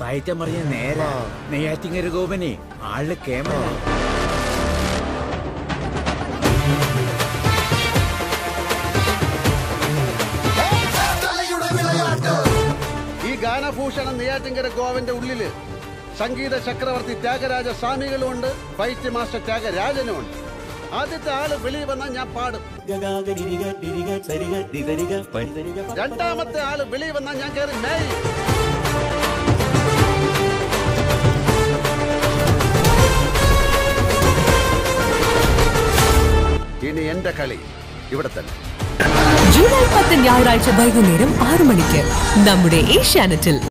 പയറ്റം പറഞ്ഞ നേരാ. നെയ്യാറ്റിങ്ങര ഗോപനെ ആള് കേമല. ഈ ഗാനഭൂഷണം നെയ്യാറ്റിങ്കര ഗോവന്റെ ഉള്ളില് സംഗീത ചക്രവർത്തി ത്യാഗരാജ സ്വാമികളുമുണ്ട്, ഫൈറ്റ് മാസ്റ്റർ ത്യാഗരാജനുമുണ്ട്. ആദ്യത്തെ ആള് വെളിയിൽ വന്നാൽ ഞാൻ പാടും. രണ്ടാമത്തെ ആള് വെളിയിൽ വന്നാൽ ഞാൻ കയറി മേയും. ഇനി എന്റെ കളി ഇവിടെ തന്നെ. ജൂലൈ 10 ഞായറാഴ്ച വൈകുന്നേരം 6 മണിക്ക് നമ്മുടെ ഏഷ്യാനെറ്റിൽ.